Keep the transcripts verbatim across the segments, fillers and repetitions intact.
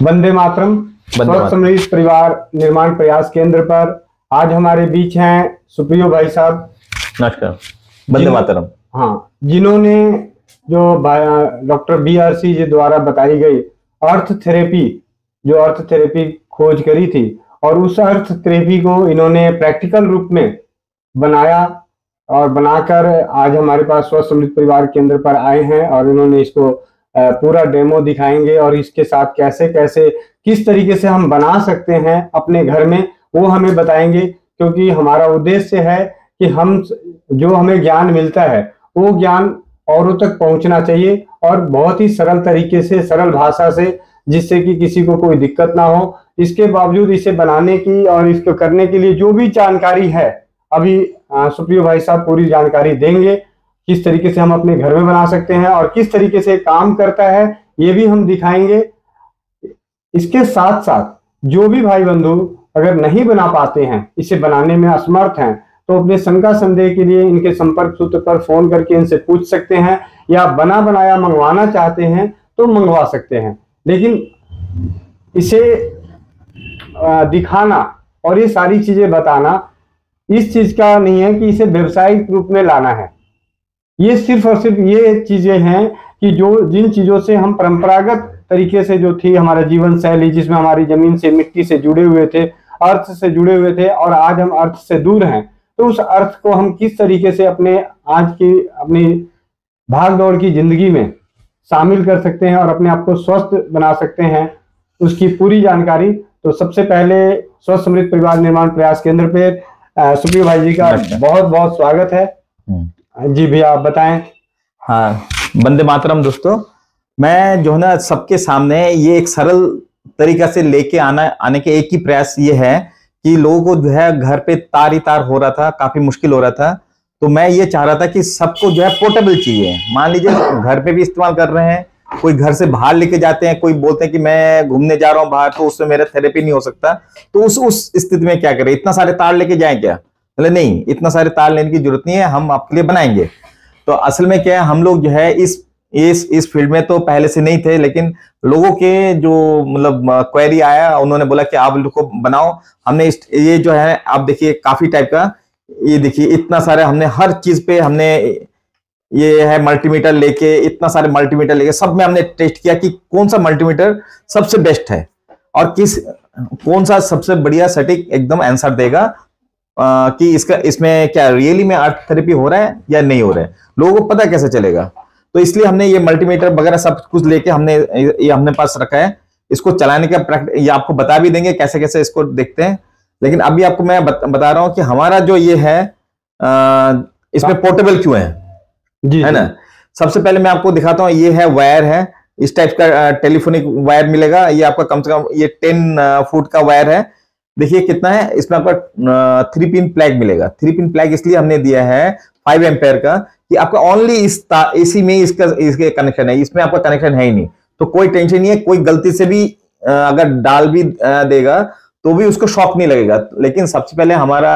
वंदे मातरम। स्वस्थ समृद्ध परिवार निर्माण प्रयास केंद्र पर आज हमारे बीच हैं सुप्रियो भाई साहब। नमस्कार। वंदे मातरम। हाँ, जिन्होंने जो doctor B R C ji द्वारा बताई गई अर्थ थेरेपी, जो अर्थ थेरेपी खोज करी थी, और उस अर्थ थेरेपी को इन्होंने प्रैक्टिकल रूप में बनाया और बनाकर आज हमारे पास स्वस्थ समृद्ध परिवार केंद्र पर आए हैं और इन्होंने इसको पूरा डेमो दिखाएंगे और इसके साथ कैसे कैसे किस तरीके से हम बना सकते हैं अपने घर में, वो हमें बताएंगे। क्योंकि हमारा उद्देश्य है कि हम जो हमें ज्ञान मिलता है वो ज्ञान औरों तक पहुंचना चाहिए और बहुत ही सरल तरीके से, सरल भाषा से, जिससे कि किसी को कोई दिक्कत ना हो। इसके बावजूद इसे बनाने की और इसको करने के लिए जो भी जानकारी है, अभी सुप्रियो भाई साहब पूरी जानकारी देंगे। किस तरीके से हम अपने घर में बना सकते हैं और किस तरीके से काम करता है ये भी हम दिखाएंगे। इसके साथ साथ जो भी भाई बंधु अगर नहीं बना पाते हैं, इसे बनाने में असमर्थ हैं, तो अपने शंका संदेह के लिए इनके संपर्क सूत्र पर फोन करके इनसे पूछ सकते हैं, या बना बनाया मंगवाना चाहते हैं तो मंगवा सकते हैं। लेकिन इसे दिखाना और ये सारी चीजें बताना इस चीज का नहीं है कि इसे व्यवसायिक रूप में लाना है। ये सिर्फ और सिर्फ ये चीजें हैं कि जो जिन चीजों से हम परंपरागत तरीके से जो थी हमारा जीवन शैली, जिसमें हमारी जमीन से, मिट्टी से जुड़े हुए थे, अर्थ से जुड़े हुए थे, और आज हम अर्थ से दूर हैं, तो उस अर्थ को हम किस तरीके से अपने आज की अपनी भाग दौड़ की जिंदगी में शामिल कर सकते हैं और अपने आप को स्वस्थ बना सकते हैं, उसकी पूरी जानकारी। तो सबसे पहले स्वस्थ समृद्ध परिवार निर्माण प्रयास केंद्र पे सुप्रियो भाई जी का बहुत बहुत स्वागत है। जी भैया, आप बताएं। हाँ, वंदे मातरम। दोस्तों, मैं जो है ना सबके सामने ये एक सरल तरीका से लेके आना आने के एक ही प्रयास ये है कि लोगों को जो है घर पे तार ही तार हो रहा था, काफी मुश्किल हो रहा था। तो मैं ये चाह रहा था कि सबको जो है पोर्टेबल चाहिए। मान लीजिए घर पे भी इस्तेमाल कर रहे हैं, कोई घर से बाहर लेके जाते हैं, कोई बोलते हैं कि मैं घूमने जा रहा हूँ बाहर, तो उससे मेरा थेरेपी नहीं हो सकता, तो उस उस स्थिति में क्या करें? इतना सारे तार लेके जाएं क्या? बोले नहीं, इतना सारे तार लेने की जरूरत नहीं है, हम आपके लिए बनाएंगे। तो असल में क्या है, हम लोग जो है इस इस इस फील्ड में तो पहले से नहीं थे, लेकिन लोगों के जो मतलब क्वेरी आया, उन्होंने बोला कि आप लोग को बनाओ। हमने इस, ये जो है आप देखिए काफी टाइप का, ये देखिए इतना सारे हमने हर चीज पे हमने ये है मल्टीमीटर लेके, इतना सारे मल्टीमीटर लेके सब में हमने टेस्ट किया कि कौन सा मल्टीमीटर सबसे बेस्ट है और किस कौन सा सबसे बढ़िया सटीक एकदम आंसर देगा आ, कि इसका इसमें क्या रियली में अर्थ थेरेपी हो रहा है या नहीं हो रहा है, लोगों को पता कैसे चलेगा। तो इसलिए हमने ये मल्टीमीटर वगैरह सब कुछ लेके हमने ये हमने पास रखा है। इसको चलाने का ये आपको बता भी देंगे कैसे कैसे इसको देखते हैं। लेकिन अभी आपको मैं बत, बता रहा हूं कि हमारा जो ये है आ, इसमें पोर्टेबल क्यों है, जी, है ना। सबसे पहले मैं आपको दिखाता हूं, ये है वायर है, इस टाइप का टेलीफोनिक वायर मिलेगा। ये आपका कम से कम ये टेन फुट का वायर है। देखिए कितना है, इसमें आपका थ्री पिन प्लग मिलेगा। थ्री पिन प्लग इसलिए हमने दिया है फाइव एम्पेयर का कि आपका ओनली इस इसी में इसका इसके कनेक्शन है, इसमें आपका कनेक्शन है ही नहीं, तो कोई टेंशन नहीं है। कोई गलती से भी अगर डाल भी देगा तो भी उसको शॉक नहीं लगेगा। लेकिन सबसे पहले हमारा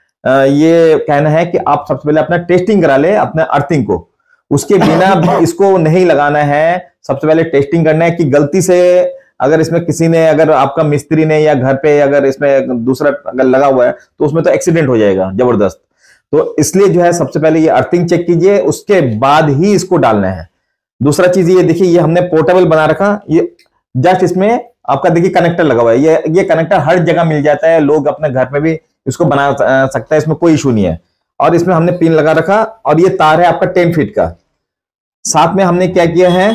ये कहना है कि आप सबसे पहले अपना टेस्टिंग करा ले अपना अर्थिंग को, उसके बिना इसको नहीं लगाना है। सबसे पहले टेस्टिंग करना है कि गलती से अगर इसमें किसी ने, अगर आपका मिस्त्री ने या घर पे अगर इसमें दूसरा अगर लगा हुआ है तो उसमें तो एक्सीडेंट हो जाएगा जबरदस्त। तो इसलिए जो है सबसे पहले ये अर्थिंग चेक कीजिए, उसके बाद ही इसको डालना है। दूसरा चीज ये देखिए, ये हमने पोर्टेबल बना रखा। ये जस्ट इसमें आपका देखिए कनेक्टर लगा हुआ है। ये ये कनेक्टर हर जगह मिल जाता है, लोग अपने घर में भी इसको बना सकता है, इसमें कोई इशू नहीं है। और इसमें हमने पिन लगा रखा और ये तार है आपका टेन फीट का। साथ में हमने क्या किया है,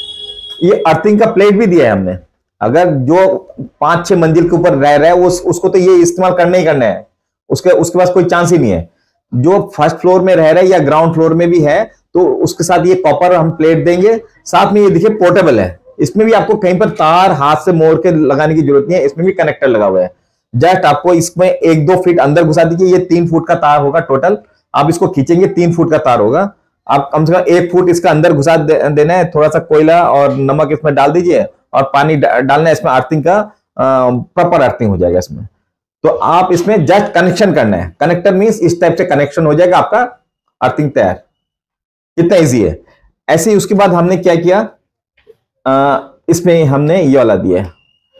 ये अर्थिंग का प्लेट भी दिया है हमने। अगर जो पांच छह मंजिल के ऊपर रह रहा है उस, उसको तो ये इस्तेमाल करना ही करना है, उसके उसके पास कोई चांस ही नहीं है। जो फर्स्ट फ्लोर में रह रहा है या ग्राउंड फ्लोर में भी है तो उसके साथ ये कॉपर हम प्लेट देंगे। साथ में ये देखिए पोर्टेबल है, इसमें भी आपको कहीं पर तार हाथ से मोड़ के लगाने की जरूरत नहीं है, इसमें भी कनेक्टर लगा हुआ है। जस्ट आपको इसमें एक दो फीट अंदर घुसा दीजिए। ये तीन फुट का तार होगा टोटल, आप इसको खींचेंगे तीन फुट का तार होगा। आप कम से कम एक फुट इसका अंदर घुसा दे, देना है। थोड़ा सा कोयला और नमक इसमें डाल दीजिए और पानी डालना है। इसमें अर्थिंग का प्रॉपर अर्थिंग हो जाएगा इसमें। तो आप इसमें जस्ट कनेक्शन करना है। कनेक्टर मींस इस टाइप से कनेक्शन हो जाएगा, आपका अर्थिंग तैयार। कितना इजी है। ऐसे ही उसके बाद हमने क्या किया, आ, इसमें हमने ये वाला दिया है।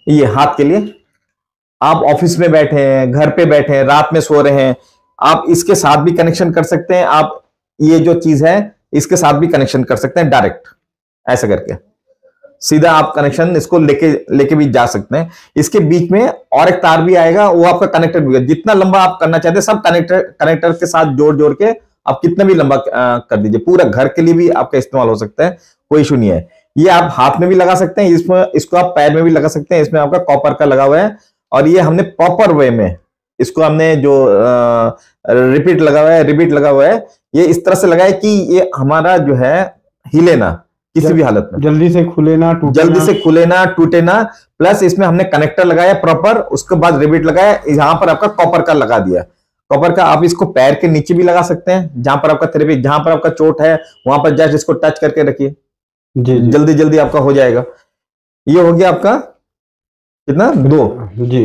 ये हाथ के लिए, आप ऑफिस में बैठे हैं, घर पे बैठे हैं, रात में सो रहे हैं, आप इसके साथ भी कनेक्शन कर सकते हैं। आप ये जो चीज है इसके साथ भी कनेक्शन कर सकते हैं, डायरेक्ट ऐसा करके सीधा आप कनेक्शन इसको लेके लेके भी जा सकते हैं। इसके बीच में और एक तार भी आएगा, वो आपका कनेक्टर भी है। जितना लंबा आप करना चाहते हैं सब कनेक्टर कनेक्टर के साथ जोड़ जोड़ के आप कितना भी लंबा आ, कर दीजिए। पूरा घर के लिए भी आपका इस्तेमाल हो सकता है, कोई इशू नहीं है। ये आप हाथ में भी लगा सकते हैं, इसमें इसको आप पैर में भी लगा सकते हैं। इसमें आपका कॉपर का लगा हुआ है और ये हमने प्रॉपर वे में इसको हमने जो रिपीट लगा हुआ है रिपीट लगा हुआ है ये इस तरह से लगा है कि ये हमारा जो है हिले ना किसी भी हालत में, जल्दी से खुले ना टूटे जल्दी ना। से खुले ना टूटे ना। प्लस इसमें हमने कनेक्टर लगाया प्रॉपर, उसके बाद रिबीट लगाया, यहां पर आपका कॉपर का लगा दिया। कॉपर का आप इसको पैर के नीचे भी लगा सकते हैं, जहां पर आपका थेरेपी, जहां पर आपका चोट है वहां पर जस्ट इसको टच करके रखिए, जी जी जल्दी जल्दी आपका हो जाएगा। ये हो गया आपका कितना, दो, जी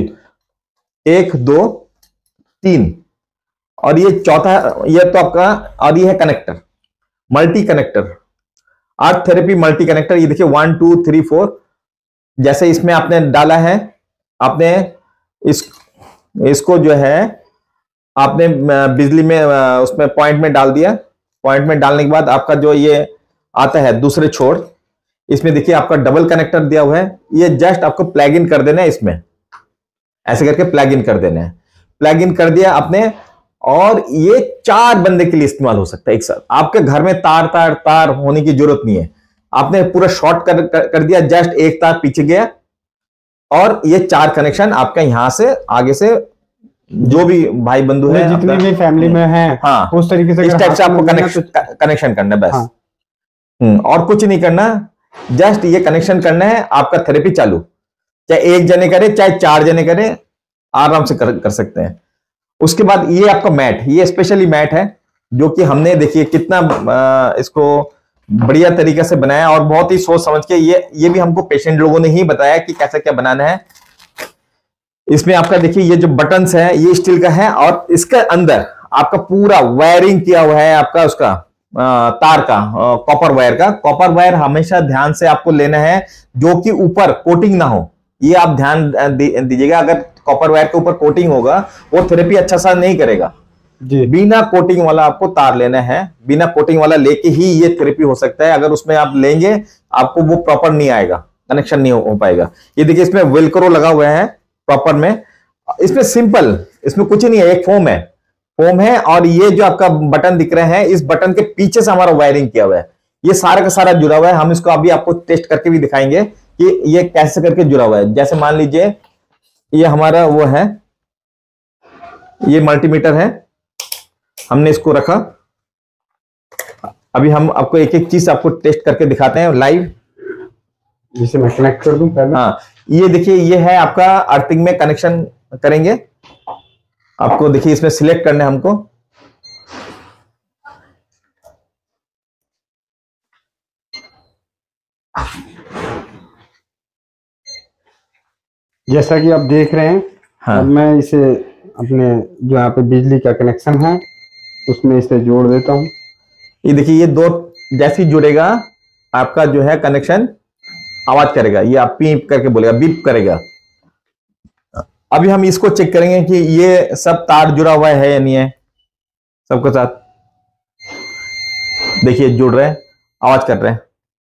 एक दो तीन, और ये चौथा, ये तो आपका, और ये है connector, multi connector, earth therapy multi connector. ये देखिए वन टू थ्री फोर, जैसे इसमें आपने डाला है, आपने इस इसको जो है आपने बिजली में उसमें पॉइंट में डाल दिया। पॉइंट में डालने के बाद आपका जो ये आता है दूसरे छोर, इसमें देखिए आपका डबल कनेक्टर दिया हुआ है। ये जस्ट आपको प्लग इन कर देना है, इसमें ऐसे करके प्लग इन कर देना है। प्लग इन कर दिया आपने, और ये चार बंदे के लिए इस्तेमाल हो सकता है एक साथ। आपके घर में तार तार तार होने की जरूरत नहीं है, आपने पूरा शॉर्ट कर, कर, कर दिया, जस्ट एक तार पीछे गया और ये चार कनेक्शन आपका यहां से आगे से जो भी भाई बंधु है जितने भी फैमिली में हैं, हाँ, उस तरीके से इस टाइप से आपको कनेक्शन कनेक्शन करना है बस। हाँ। हम्म, और कुछ नहीं करना, जस्ट ये कनेक्शन करना है, आपका थेरेपी चालू। चाहे एक जने करे चाहे चार जने करे, आराम से कर, कर सकते हैं। उसके बाद ये आपका मैट, ये स्पेशली मैट है जो कि हमने देखिए कितना आ, इसको बढ़िया तरीके से बनाया और बहुत ही सोच समझ के। ये ये भी हमको पेशेंट लोगों ने ही बताया कि कैसा क्या बनाना है। इसमें आपका देखिए ये जो बटन्स है ये स्टील का है, और इसके अंदर आपका पूरा वायरिंग किया हुआ है आपका उसका आ, तार का, कॉपर वायर का। कॉपर वायर हमेशा ध्यान से आपको लेना है जो कि ऊपर कोटिंग ना हो, ये आप ध्यान दीजिएगा। अगर कॉपर वायर के ऊपर कोटिंग होगा वो थेरेपी अच्छा सा नहीं करेगा जी। बिना कोटिंग वाला आपको तार लेना है, बिना कोटिंग वाला लेके ही ये थेरेपी हो सकता है। अगर उसमें आप लेंगे आपको वो प्रॉपर नहीं आएगा, कनेक्शन नहीं हो पाएगा। ये देखिए इसमें वेलक्रो लगा हुआ है प्रॉपर में, इसमें सिंपल, इसमें कुछ नहीं है, एक फोम है, फोम है। और ये जो आपका बटन दिख रहे हैं, इस बटन के पीछे से हमारा वायरिंग किया हुआ है, ये सारा का सारा जुड़ा हुआ है। हम इसको अभी आपको टेस्ट करके भी दिखाएंगे कि ये कैसे करके जुड़ा हुआ है। जैसे मान लीजिए ये हमारा वो है, ये मल्टीमीटर है, हमने इसको रखा। अभी हम आपको एक एक चीज आपको टेस्ट करके दिखाते हैं लाइव, जिसे मैं कनेक्ट कर दूं पहले। हाँ, ये देखिए ये है आपका अर्थिंग में कनेक्शन करेंगे। आपको देखिए इसमें सिलेक्ट करना है हमको, जैसा कि आप देख रहे हैं। हाँ। अब मैं इसे अपने जो यहाँ पे बिजली का कनेक्शन है उसमें इसे जोड़ देता हूँ। ये देखिए ये दो जैसे ही जुड़ेगा आपका जो है कनेक्शन आवाज करेगा, ये आप पीप करके बोलेगा, बीप करेगा। अभी हम इसको चेक करेंगे कि ये सब तार जुड़ा हुआ है या नहीं है सबके साथ। देखिए जुड़ रहे हैं, आवाज कर रहे हैं।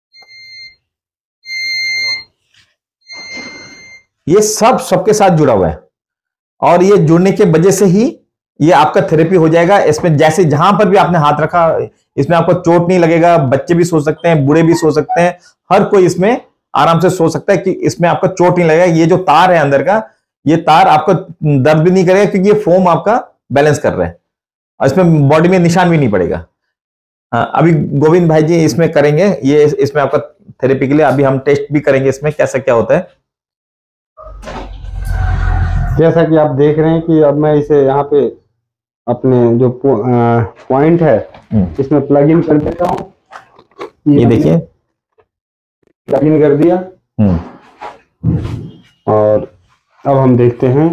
ये सब सबके साथ जुड़ा हुआ है, और ये जुड़ने के वजह से ही ये आपका थेरेपी हो जाएगा। इसमें जैसे जहां पर भी आपने हाथ रखा इसमें आपको चोट नहीं लगेगा। बच्चे भी सो सकते हैं, बूढ़े भी सो सकते हैं, हर कोई इसमें आराम से सो सकता है कि इसमें आपका चोट नहीं लगेगा। ये जो तार है अंदर का, ये तार आपको दर्द भी नहीं करेगा क्योंकि ये फोम आपका बैलेंस कर रहा है, और इसमें बॉडी में निशान भी नहीं पड़ेगा। हाँ, अभी गोविंद भाई जी इसमें करेंगे, ये इसमें आपका थेरेपी के लिए अभी हम टेस्ट भी करेंगे इसमें कैसा क्या होता है। जैसा कि आप देख रहे हैं कि अब मैं इसे यहाँ पे अपने जो पॉइंट है इसमें प्लग इन कर देता हूँ। ये देखिए प्लग इन कर दिया, और अब हम देखते हैं।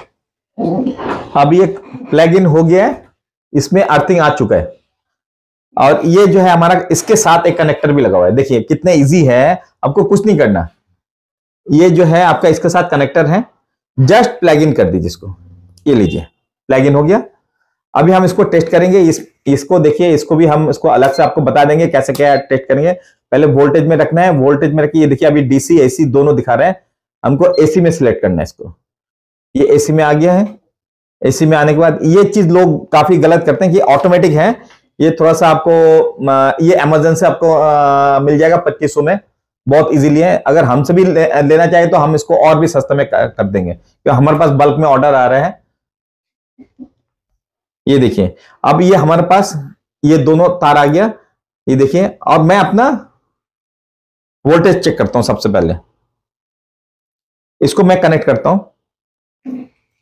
अब ये प्लग इन हो गया है, इसमें अर्थिंग आ चुका है। और ये जो है हमारा इसके साथ एक कनेक्टर भी लगा हुआ है। देखिए कितने इजी है, आपको कुछ नहीं करना। ये जो है आपका इसके साथ कनेक्टर है, जस्ट प्लग इन कर दीजिए इसको। ये लीजिए प्लग इन हो गया। अभी हम इसको टेस्ट करेंगे। इस इसको देखिए, इसको भी हम इसको अलग से आपको बता देंगे कैसे क्या टेस्ट करेंगे। पहले वोल्टेज में रखना है, वोल्टेज में रखिए। ये देखिए अभी डीसी एसी दोनों दिखा रहे हैं, हमको एसी में सिलेक्ट करना है इसको। ये एसी में आ गया है। एसी में आने के बाद ये चीज लोग काफी गलत करते हैं कि ऑटोमेटिक है। ये थोड़ा सा आपको ये अमेज़न से आपको आ, मिल जाएगा पच्चीस सौ में, बहुत इजीली है। अगर हमसे भी ले, लेना चाहे तो हम इसको और भी सस्ते में कर देंगे, क्योंकि हमारे पास बल्क में ऑर्डर आ रहे हैं। ये देखिए अब ये हमारे पास ये दोनों तार आ गया। ये देखिए और मैं अपना वोल्टेज चेक करता हूं। सबसे पहले इसको मैं कनेक्ट करता हूं।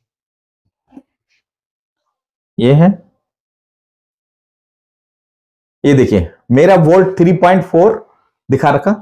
ये है, ये देखिए मेरा वोल्ट थ्री पॉइंट फोर दिखा रखा,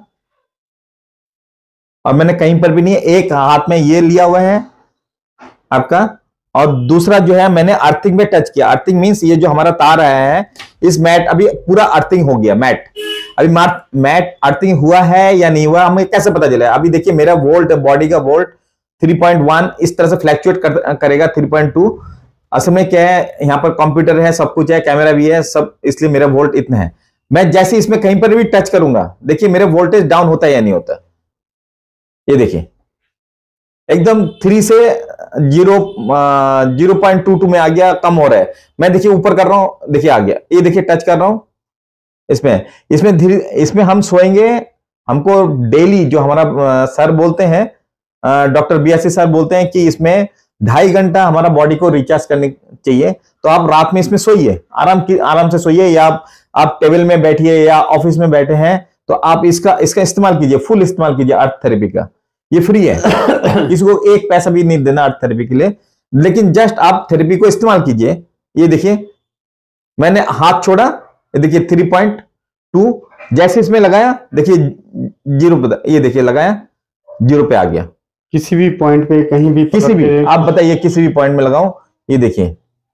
और मैंने कहीं पर भी नहीं, एक हाथ में ये लिया हुआ है आपका, और दूसरा जो है मैंने अर्थिंग में टच किया। अर्थिंग मींस ये जो हमारा तार आया है इस मैट, अभी पूरा अर्थिंग हो गया मैट। अभी मैट अर्थिंग हुआ है या नहीं हुआ हमें कैसे पता चला? अभी देखिए मेरा वोल्ट, बॉडी का वोल्ट थ्री पॉइंट वन इस तरह से फ्लैक्चुएट कर, करेगा थ्री पॉइंट टू। असल में क्या है, यहाँ पर कंप्यूटर है, सब कुछ है, कैमरा भी है सब, इसलिए मेरा वोल्ट इतना है। मैं जैसे इसमें कहीं पर भी टच करूंगा, देखिए मेरे वोल्टेज डाउन होता है या नहीं होता। ये देखिए एकदम थ्री से zero zero point two two में आ गया, कम हो रहा है। मैं देखिए ऊपर कर रहा हूं, देखिए आ गया। ये देखिए टच कर रहा हूं इसमें इसमें धीरे इसमें हम सोएंगे। हमको डेली जो हमारा सर बोलते हैं, डॉक्टर बीएससी सर बोलते हैं कि इसमें ढाई घंटा हमारा बॉडी को रिचार्ज करने चाहिए। तो आप रात में इसमें सोइए, आराम की आराम से सोइए, या आप, आप टेबल में बैठिए या ऑफिस में बैठे हैं तो आप इसका इसका इस्तेमाल कीजिए, फुल इस्तेमाल कीजिए अर्थ थेरेपी का। ये फ्री है, इसको एक पैसा भी नहीं देना अर्थ थेरेपी के लिए, लेकिन जस्ट आप थेरेपी को इस्तेमाल कीजिए। ये देखिए मैंने हाथ छोड़ा, ये देखिए थ्री पॉइंट टू, जैसे इसमें लगाया देखिए जीरो पे, ये देखिए लगाया जीरो पे आ गया। किसी भी पॉइंट पे, कहीं भी, किसी भी, आप बताइए किसी भी पॉइंट में लगाऊं। ये देखिए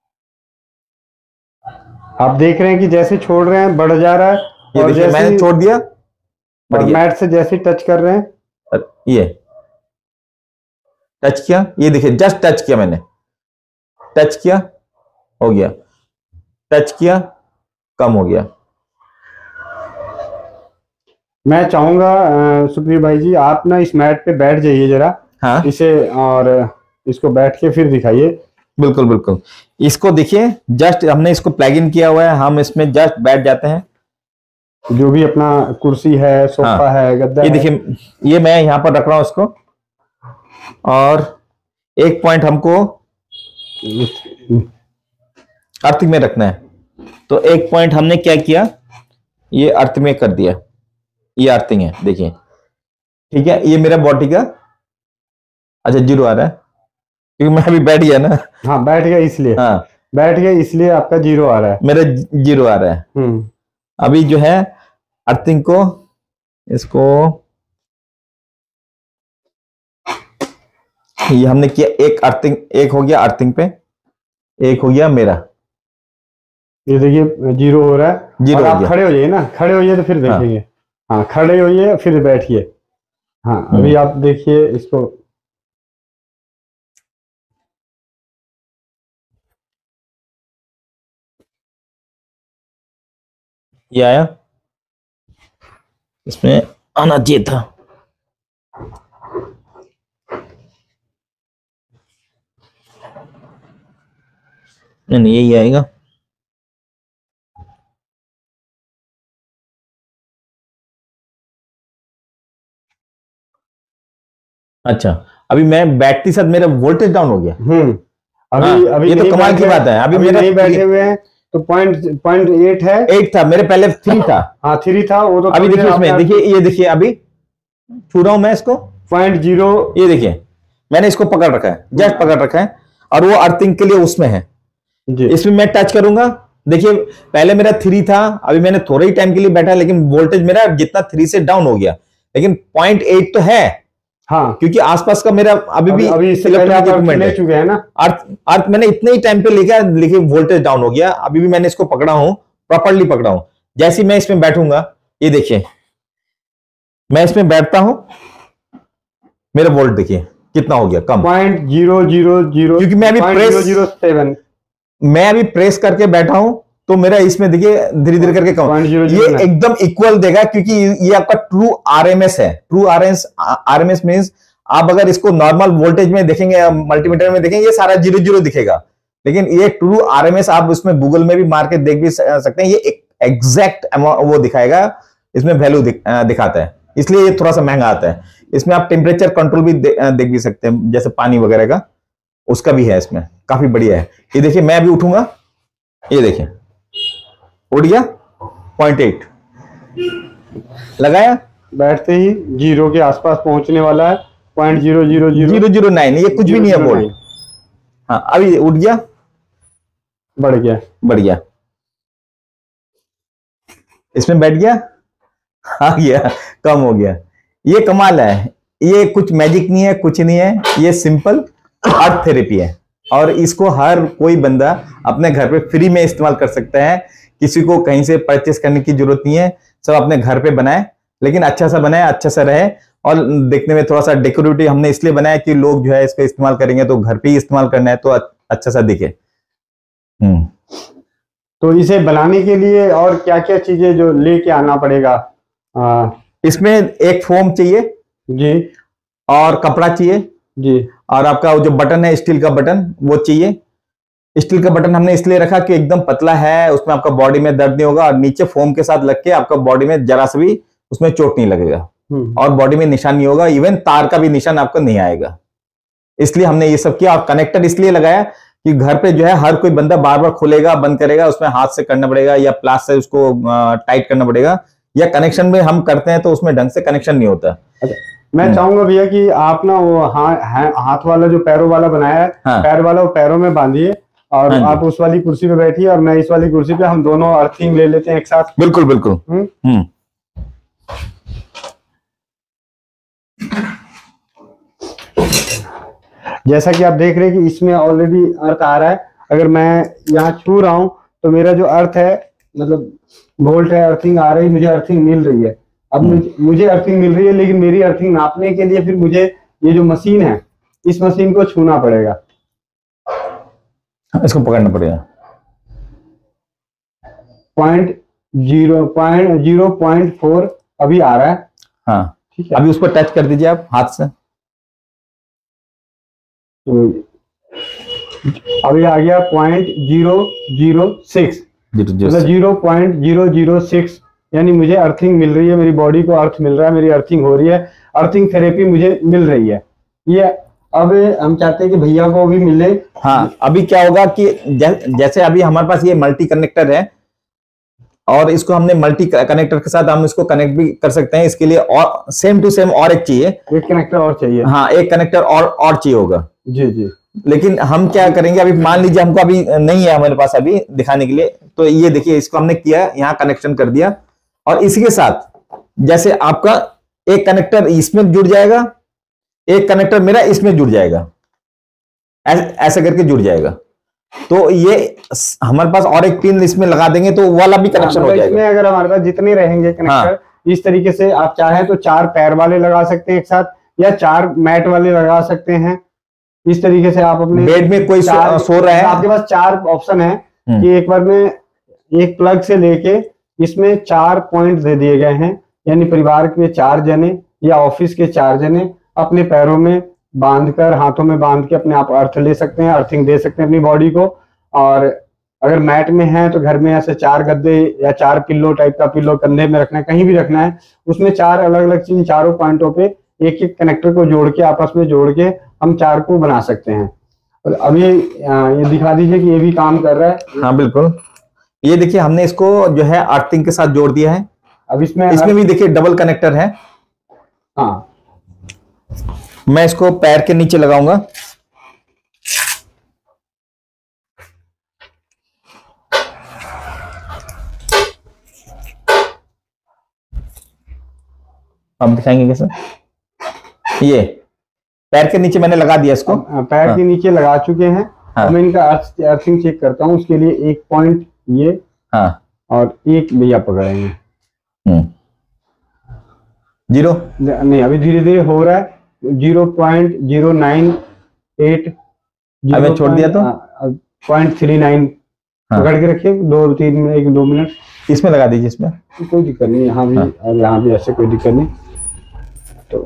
आप देख रहे हैं कि जैसे छोड़ रहे हैं बढ़ जा रहा है, ये और देखिए मैंने छोड़ दिया, और मैट से जैसे टच कर रहे हैं, ये टच किया, ये देखिए जस्ट टच किया, मैंने टच किया हो गया, टच किया कम हो गया। मैं चाहूंगा सुप्रिय भाई जी, आप ना इस मैट पे बैठ जाइए जरा, हाँ इसे, और इसको बैठ के फिर दिखाइए। बिल्कुल बिल्कुल, इसको देखिए जस्ट हमने इसको प्लग इन किया हुआ है, हम इसमें जस्ट बैठ जाते हैं। जो भी अपना कुर्सी है, सोफा हाँ, है, गद्दा ये है। देखिए ये मैं यहां पर रख रहा हूं इसको, और एक पॉइंट हमको अर्थिंग में रखना है। तो एक पॉइंट हमने क्या किया, ये अर्थ में कर दिया, ये अर्थिंग है देखिए, ठीक है। ये मेरा बॉडी का, अच्छा जीरो आ रहा है क्योंकि मैं अभी बैठ गया ना। हाँ बैठ गया इसलिए, हाँ बैठ गया इसलिए आपका जीरो आ रहा है, मेरा जीरो आ रहा है। हम्म अभी जो है अर्थिंग को, इसको ये हमने किया, एक अर्थिंग, एक हो गया अर्थिंग पे, एक हो गया मेरा, ये देखिए जीरो हो रहा है। जीरो और हो आप गया। खड़े हो जाइए ना, खड़े होइए तो फिर देखेंगे। हाँ, हाँ खड़े होइए फिर बैठिए। हाँ अभी आप देखिए इसको, ये आया, इसमें आना चाहिए था। नहीं नहीं यही आएगा। अच्छा अभी मैं बैठती साथ मेरा वोल्टेज डाउन हो गया। हम्म अभी हाँ, अभी ये तो नहीं कमाल की बैठे- बात है। अभी अभी मेरा नहीं बैठे हुए हैं तो पॉइंट पॉइंट एट है, एट था, मेरे पहले थ्री था। हाँ थ्री था वो तो। अभी देखिए इसमें, देखिए ये देखिए अभी छू रहा हूं मैं इसको, पॉइंट जीरो, ये देखिए मैंने इसको पकड़ रखा है, जस्ट पकड़ रखा है, और वो अर्थिंग के लिए उसमें है। जी इसमें मैं टच करूंगा, देखिए पहले मेरा थ्री था, अभी मैंने थोड़े ही टाइम के लिए बैठा, लेकिन वोल्टेज मेरा जितना थ्री से डाउन हो गया, लेकिन पॉइंट एट तो है। हाँ क्योंकि आसपास का मेरा अभी भी अभी इससे पहले आप इक्विपमेंट ले है। चुके हैं ना। अर्थ अर्थ मैंने इतने ही टाइम पे लेके, लेकिन वोल्टेज डाउन हो गया। अभी भी मैंने इसको पकड़ा हूं, प्रॉपर्ली पकड़ा हूं, जैसे मैं इसमें बैठूंगा, ये देखिए मैं इसमें बैठता हूं, मेरा वोल्ट देखिए कितना हो गया, कम पॉइंट जीरो जीरो जीरो, क्योंकि मैं अभी प्रेस जीरो सेवन मैं अभी प्रेस करके बैठा हूं, तो मेरा इसमें देखिए धीरे धीरे करके कम, ये एकदम इक्वल देगा, क्योंकि ये आपका ट्रू आरएमएस है। ट्रू आरएमएस आरएमएस मींस आप अगर इसको नॉर्मल वोल्टेज में देखेंगे, मल्टीमीटर में देखेंगे, ये सारा जीरो जीरो दिखेगा, लेकिन ये ट्रू आरएमएस आप उसमें गूगल में भी मार के देख भी सकते हैं, ये एक एग्जैक्ट वो दिखाएगा, इसमें वैल्यू दिख, दिखाता है, इसलिए ये थोड़ा सा महंगा आता है। इसमें आप टेम्परेचर कंट्रोल भी दे, देख भी सकते हैं, जैसे पानी वगैरह का, उसका भी है इसमें, काफी बढ़िया है। ये देखिए मैं अभी उठूंगा, ये देखिए उठ गया, पॉइंट एट लगाया, बैठते ही जीरो के आसपास पहुंचने वाला है, point zero zero zero zero nine, ये कुछ भी नहीं है वोल्ट। हाँ अभी उठ गया, बढ़ गया, बढ़ गया, इसमें बैठ गया, आ गया, कम हो गया। ये कमाल है, ये कुछ मैजिक नहीं है, कुछ नहीं है, ये सिंपल अर्थ थेरेपी है, और इसको हर कोई बंदा अपने घर पे फ्री में इस्तेमाल कर सकता है। किसी को कहीं से परचेस करने की जरूरत नहीं है, सब अपने घर पे बनाए, लेकिन अच्छा सा बनाए, अच्छा सा रहे, और देखने में थोड़ा सा डेकोरेटिव हमने इसलिए बनाया कि लोग जो है इसका इस्तेमाल करेंगे तो घर पे ही इस्तेमाल करना है, तो अच्छा सा दिखे। हम्म तो इसे बनाने के लिए और क्या क्या चीजें जो लेके आना पड़ेगा? आ, इसमें एक फोम चाहिए जी, और कपड़ा चाहिए जी, और आपका जो बटन है स्टील का बटन वो चाहिए। स्टील का बटन हमने इसलिए रखा कि एकदम पतला है, उसमें आपका बॉडी में दर्द नहीं होगा, और नीचे फोम के साथ लग के आपका बॉडी में जरा सा भी उसमें चोट नहीं लगेगा, और बॉडी में निशान नहीं होगा, इवन तार का भी निशान आपको नहीं आएगा। इसलिए हमने ये सब किया। और कनेक्टर इसलिए लगाया कि घर पे जो है हर कोई बंदा बार बार खोलेगा बंद करेगा, उसमें हाथ से करना पड़ेगा या प्लास से उसको टाइट करना पड़ेगा, या कनेक्शन में हम करते हैं तो उसमें ढंग से कनेक्शन नहीं होता। अच्छा, मैं चाहूंगा भैया कि आप ना वो हा, हा, हाथ वाला जो पैरों वाला बनाया है, हाँ। पैर वाला वो पैरों में बांधिए, और हाँ आप उस वाली कुर्सी पे बैठिए और मैं इस वाली कुर्सी पे, हम दोनों अर्थिंग ले लेते हैं एक साथ। बिल्कुल बिल्कुल। हम्म जैसा कि आप देख रहे हैं कि इसमें ऑलरेडी अर्थ आ रहा है। अगर मैं यहाँ छू रहा हूं तो मेरा जो अर्थ है, मतलब वोल्ट है, अर्थिंग आ रही, मुझे अर्थिंग मिल रही है। अब मुझे अर्थिंग मिल रही है, लेकिन मेरी अर्थिंग नापने के लिए फिर मुझे ये जो मशीन है, इस मशीन को छूना पड़ेगा, इसको पकड़ना पड़ेगा। Point zero point zero point four अभी आ रहा है। हाँ ठीक है, अभी उस पर टच कर दीजिए आप हाथ से, तो अभी आ गया पॉइंट जीरो जीरो सिक्स, मतलब zero point zero zero six, यानी मुझे अर्थिंग मिल रही है, मेरी बॉडी को अर्थ मिल रहा है, मेरी अर्थिंग हो रही है, अर्थिंग थेरेपी मुझे मिल रही है। ये अब हम चाहते हैं कि भैया को भी मिले। हाँ अभी क्या होगा कि जैसे अभी हमारे पास ये मल्टी कनेक्टर है, और इसको हमने मल्टी कनेक्टर के साथ हम इसको कनेक्ट भी कर सकते हैं। इसके लिए और सेम टू सेम और एक चाहिए, एक कनेक्टर और चाहिए। हाँ एक कनेक्टर और और चाहिए होगा। जी जी। लेकिन हम क्या करेंगे, अभी मान लीजिए हमको अभी नहीं है हमारे पास अभी दिखाने के लिए, तो ये देखिए इसको हमने किया, यहाँ कनेक्शन कर दिया, और इसी के साथ जैसे आपका एक कनेक्टर इसमें जुड़ जाएगा, एक कनेक्टर मेरा इसमें जुड़ जाएगा, ऐसा करके जुड़ जाएगा। तो ये हमारे पास और एक पिन इसमें लगा देंगे तो वाला भी कनेक्शन हो जाएगा। इसमें अगर हमारे पास जितने रहेंगे कनेक्टर, हाँ। इस तरीके से आप चाहें तो चार पैर वाले लगा सकते हैं एक साथ, या चार मैट वाले लगा सकते हैं। इस तरीके से आप अपने बेड में कोई सो, सो रहा है, आपके पास चार ऑप्शन है कि एक बार में एक प्लग से लेके इसमें चार पॉइंट दे दिए गए हैं, यानी परिवार के चार जने या ऑफिस के चार जने अपने पैरों में बांधकर, हाथों में बांध के अपने आप अर्थ ले सकते हैं, अर्थिंग दे सकते हैं अपनी बॉडी को। और अगर मैट में है तो घर में ऐसे चार गद्दे या चार पिल्लो टाइप का पिल्लो कंधे में रखना है, कहीं भी रखना है, उसमें चार अलग अलग चीज, चारों पॉइंटों पे एक एक कनेक्टर को जोड़ के आपस में जोड़ के हम चार को बना सकते हैं। और अभी ये दिखा दीजिए कि ये भी काम कर रहा है। हाँ बिल्कुल, ये देखिए हमने इसको जो है अर्थिंग के साथ जोड़ दिया है। अब इसमें इसमें भी देखिए डबल कनेक्टर है। हाँ, मैं इसको पैर के नीचे लगाऊंगा, अब दिखाएंगे कैसे। ये पैर के नीचे मैंने लगा दिया इसको, पैर हाँ। के नीचे लगा चुके हैं। हाँ। मैं इनका अर्थिंग चेक करता हूं, उसके लिए एक पॉइंट ये, हाँ और एक भैया पकड़ेंगे। हम्म जीरो नहीं, अभी धीरे धीरे हो रहा है। Zero point zero nine eight, अभी छोड़ दिया तो पॉइंट थ्री नाइन हाँ। पकड़ के रखिए, दो तीन मिनट, एक दो मिनट इसमें लगा दीजिए, इसमें कोई दिक्कत नहीं, यहाँ भी हाँ। और यहाँ भी ऐसे कोई दिक्कत नहीं। तो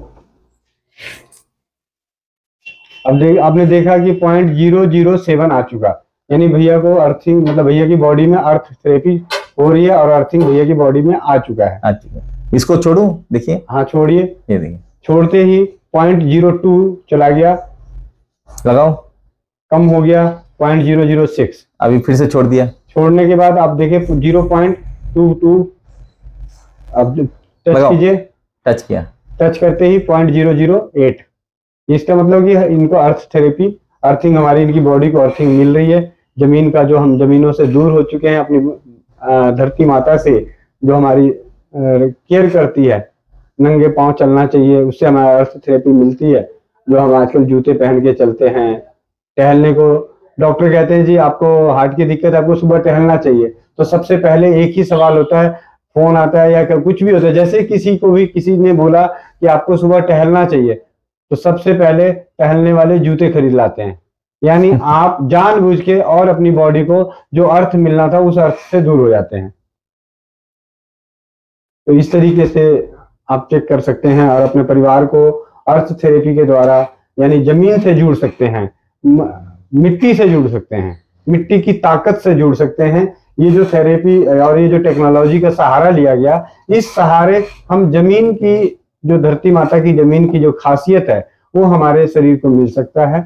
अब देख, आपने देखा कि पॉइंट जीरो जीरो सेवन आ चुका, यानी भैया को अर्थिंग, मतलब भैया की बॉडी में अर्थ थेरेपी हो रही है और अर्थिंग भैया की बॉडी में आ चुका है। आ चुका है। इसको छोड़ू, देखिए, हाँ छोड़िए, ये देखिए, छोड़ते ही पॉइंट जीरो टू चला गया, लगाओ, कम हो गया पॉइंट जीरो जीरो सिक्स। अभी फिर से छोड़ दिया, छोड़ने के बाद आप देखें जीरो पॉइंट टू टू, अब टच कीजिए, टच किया, टच करते ही पॉइंट जीरो जीरो एट। इसका मतलब कि इनको अर्थ थेरेपी, अर्थिंग, हमारी इनकी बॉडी को अर्थिंग मिल रही है। जमीन का जो, हम जमीनों से दूर हो चुके हैं, अपनी धरती माता से जो हमारी केयर करती है, नंगे पांव चलना चाहिए, उससे हमारी अर्थ थेरेपी मिलती है। जो हम आजकल जूते पहन के चलते हैं, टहलने को डॉक्टर कहते हैं जी आपको हार्ट की दिक्कत है, आपको सुबह टहलना चाहिए, तो सबसे पहले एक ही सवाल होता है, फोन आता है या कुछ भी होता है, जैसे किसी को भी किसी ने बोला कि आपको सुबह टहलना चाहिए, तो सबसे पहले टहलने वाले जूते खरीद लाते हैं। यानी आप जानबूझ के और अपनी बॉडी को जो अर्थ मिलना था उस अर्थ से दूर हो जाते हैं। तो इस तरीके से आप चेक कर सकते हैं और अपने परिवार को अर्थ थेरेपी के द्वारा, यानी जमीन से जुड़ सकते हैं, मिट्टी से जुड़ सकते हैं, मिट्टी की ताकत से जुड़ सकते हैं। ये जो थेरेपी और ये जो टेक्नोलॉजी का सहारा लिया गया, इस सहारे हम जमीन की, जो धरती माता की जमीन की जो खासियत है वो हमारे शरीर को मिल सकता है।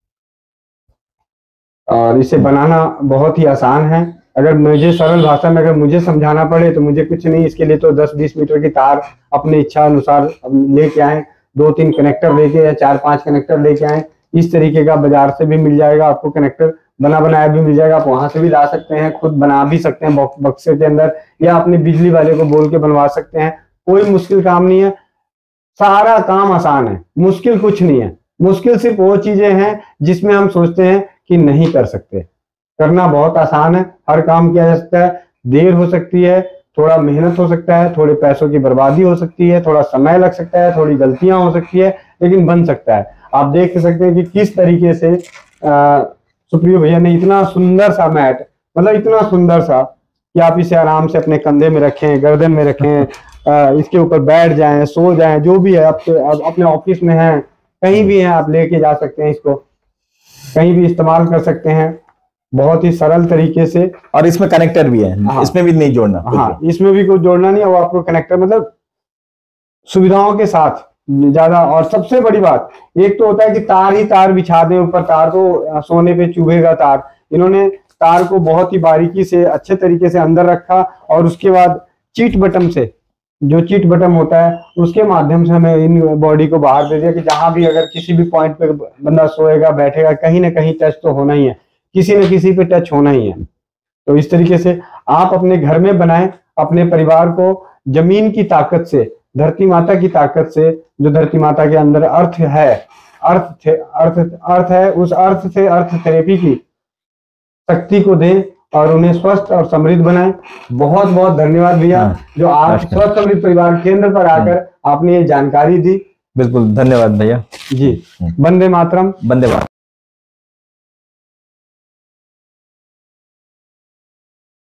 और इसे बनाना बहुत ही आसान है। अगर मुझे सरल भाषा में अगर मुझे समझाना पड़े तो मुझे कुछ नहीं, इसके लिए तो दस बीस मीटर की तार अपने इच्छा अनुसार लेके आए, दो तीन कनेक्टर लेके या चार पांच कनेक्टर लेके आए। इस तरीके का बाजार से भी मिल जाएगा आपको, कनेक्टर बना बनाया भी मिल जाएगा, आप वहां से भी ला सकते हैं, खुद बना भी सकते हैं बक्से के अंदर, या अपने बिजली वाले को बोल के बनवा सकते हैं। कोई मुश्किल काम नहीं है, सारा काम आसान है, मुश्किल कुछ नहीं है। मुश्किल सिर्फ वो चीजें हैं जिसमें हम सोचते हैं कि नहीं कर सकते। करना बहुत आसान है, हर काम किया जा सकता है। देर हो सकती है, थोड़ा मेहनत हो सकता है, थोड़े पैसों की बर्बादी हो सकती है, थोड़ा समय लग सकता है, थोड़ी गलतियां हो सकती है, लेकिन बन सकता है। आप देख सकते हैं कि किस तरीके से आ, सुप्रियो भैया ने इतना सुंदर सा मैट, मतलब इतना सुंदर सा कि आप इसे आराम से अपने कंधे में रखें, गर्दन में रखें, आ, इसके ऊपर बैठ जाएं, सो जाएं, जो भी है। आप अपने ऑफिस में हैं, कहीं भी हैं, आप लेके जा सकते हैं, इसको कहीं भी इस्तेमाल कर सकते हैं बहुत ही सरल तरीके से। और इसमें कनेक्टर भी है, हाँ, इसमें भी नहीं जोड़ना, हाँ, इसमें भी कुछ जोड़ना नहीं है, वो आपको कनेक्टर, मतलब सुविधाओं के साथ ज्यादा। और सबसे बड़ी बात, एक तो होता है कि तार ही तार बिछा दें ऊपर, तार को सोने पे चुभेगा तार। इन्होंने तार को बहुत ही बारीकी से अच्छे तरीके से अंदर रखा और उसके बाद चीट बटन से, जो चीट बटन होता है उसके माध्यम से हमें इन बॉडी को बाहर दे दिया कि जहां भी अगर किसी भी पॉइंट पे बंदा सोएगा, बैठेगा, कहीं ना कहीं टच तो होना ही है, किसी न किसी पे टच होना ही है। तो इस तरीके से आप अपने घर में बनाएं, अपने परिवार को जमीन की ताकत से, धरती माता की ताकत से, जो धरती माता के अंदर अर्थ है, अर्थ थे, अर्थ अर्थ है, उस अर्थ से अर्थ थेरेपी की शक्ति को दें और उन्हें स्वस्थ और समृद्ध बनाएं। बहुत बहुत धन्यवाद भैया, हाँ, जो आप स्वस्थ समृद्ध परिवार केंद्र पर आकर आपने ये जानकारी दी। बिल्कुल धन्यवाद भैया जी। वंदे मातरम। वंदे मातरम।